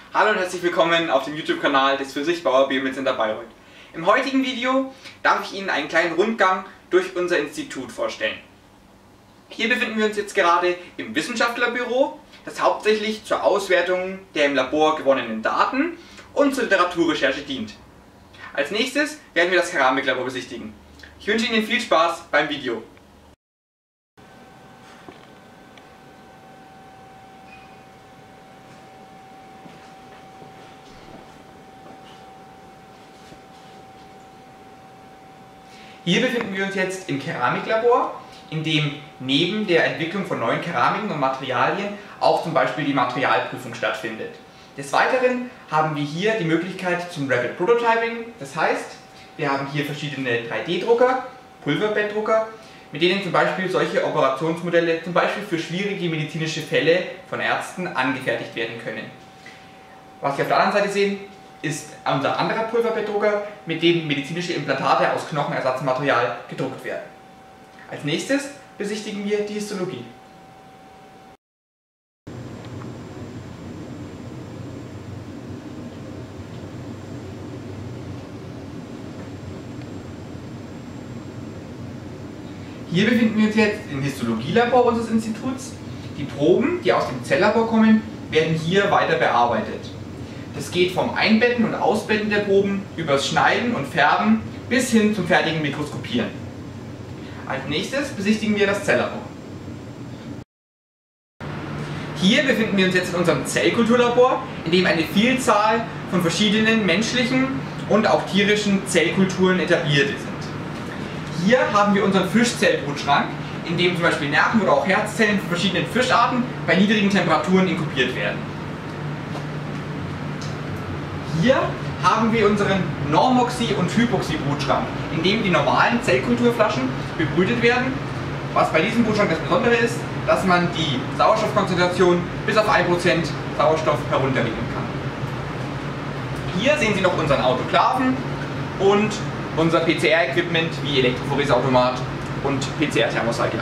Hallo und herzlich willkommen auf dem YouTube-Kanal des Physikbauer Biomedcenter Bayreuth. Im heutigen Video darf ich Ihnen einen kleinen Rundgang durch unser Institut vorstellen. Hier befinden wir uns jetzt gerade im Wissenschaftlerbüro, das hauptsächlich zur Auswertung der im Labor gewonnenen Daten und zur Literaturrecherche dient. Als nächstes werden wir das Keramiklabor besichtigen. Ich wünsche Ihnen viel Spaß beim Video. Hier befinden wir uns jetzt im Keramiklabor, in dem neben der Entwicklung von neuen Keramiken und Materialien auch zum Beispiel die Materialprüfung stattfindet. Des Weiteren haben wir hier die Möglichkeit zum Rapid Prototyping, das heißt, wir haben hier verschiedene 3D-Drucker, Pulverbettdrucker, mit denen zum Beispiel solche Operationsmodelle zum Beispiel für schwierige medizinische Fälle von Ärzten angefertigt werden können. Was Sie auf der anderen Seite sehen, ist unser anderer Pulverbettdrucker, mit dem medizinische Implantate aus Knochenersatzmaterial gedruckt werden. Als nächstes besichtigen wir die Histologie. Hier befinden wir uns jetzt im Histologielabor unseres Instituts. Die Proben, die aus dem Zelllabor kommen, werden hier weiter bearbeitet. Das geht vom Einbetten und Ausbetten der Proben übers Schneiden und Färben bis hin zum fertigen Mikroskopieren. Als nächstes besichtigen wir das Zelllabor. Hier befinden wir uns jetzt in unserem Zellkulturlabor, in dem eine Vielzahl von verschiedenen menschlichen und auch tierischen Zellkulturen etabliert sind. Hier haben wir unseren Fischzellbrutschrank, in dem zum Beispiel Nerven oder auch Herzzellen von verschiedenen Fischarten bei niedrigen Temperaturen inkubiert werden. Hier haben wir unseren Normoxy- und Hypoxy-Brutschrank, in dem die normalen Zellkulturflaschen bebrütet werden. Was bei diesem Brutschrank das Besondere ist, dass man die Sauerstoffkonzentration bis auf 1% Sauerstoff herunterregeln kann. Hier sehen Sie noch unseren Autoklaven und unser PCR-Equipment wie Elektrophoreseautomat und PCR-Thermocycler.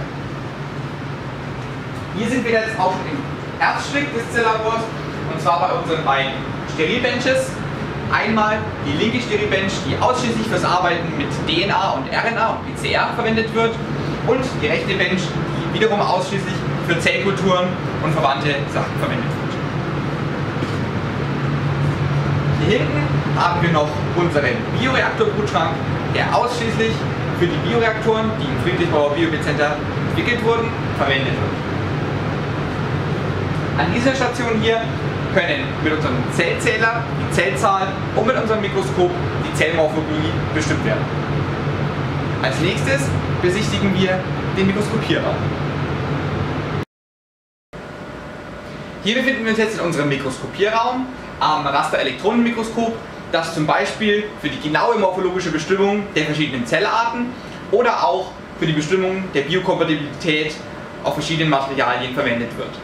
Hier sind wir jetzt auch schon im Herzstück des Zelllabors, und zwar bei unseren beiden Sterilbenches. Einmal die linke Sterilbench, die ausschließlich fürs Arbeiten mit DNA und RNA und PCR verwendet wird, und die rechte Bench, die wiederum ausschließlich für Zellkulturen und verwandte Sachen verwendet wird. Hier hinten haben wir noch unseren Bioreaktorbrutschrank, der ausschließlich für die Bioreaktoren, die im Friedrich-Bauer Biomedcenter entwickelt wurden, verwendet wird. An dieser Station hier können mit unserem Zellzähler die Zellzahl und mit unserem Mikroskop die Zellmorphologie bestimmt werden. Als nächstes besichtigen wir den Mikroskopierraum. Hier befinden wir uns jetzt in unserem Mikroskopierraum am Rasterelektronenmikroskop, das zum Beispiel für die genaue morphologische Bestimmung der verschiedenen Zellarten oder auch für die Bestimmung der Biokompatibilität auf verschiedenen Materialien verwendet wird.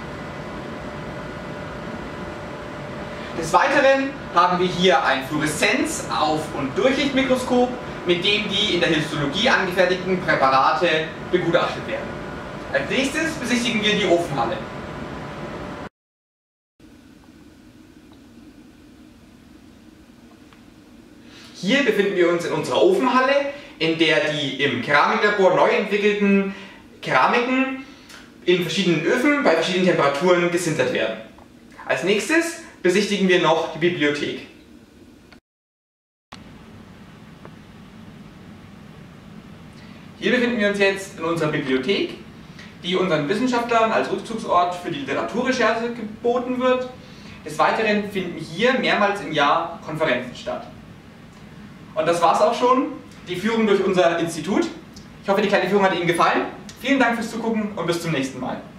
Des Weiteren haben wir hier ein Fluoreszenz-, Auf- und Durchlichtmikroskop, mit dem die in der Histologie angefertigten Präparate begutachtet werden. Als nächstes besichtigen wir die Ofenhalle. Hier befinden wir uns in unserer Ofenhalle, in der die im Keramiklabor neu entwickelten Keramiken in verschiedenen Öfen bei verschiedenen Temperaturen gesintert werden. Als nächstes besichtigen wir noch die Bibliothek. Hier befinden wir uns jetzt in unserer Bibliothek, die unseren Wissenschaftlern als Rückzugsort für die Literaturrecherche geboten wird. Des Weiteren finden hier mehrmals im Jahr Konferenzen statt. Und das war's auch schon, die Führung durch unser Institut. Ich hoffe, die kleine Führung hat Ihnen gefallen. Vielen Dank fürs Zugucken und bis zum nächsten Mal.